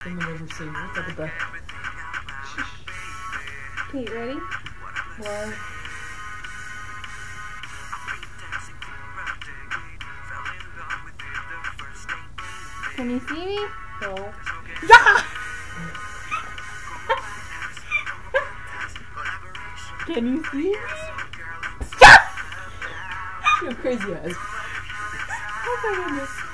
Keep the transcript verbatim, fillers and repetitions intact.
in the movie scene. Look at the back. Okay, ready? One. Can you see me? No. Yeah! Can you see me? Yeah! You're crazy ass. Oh my goodness.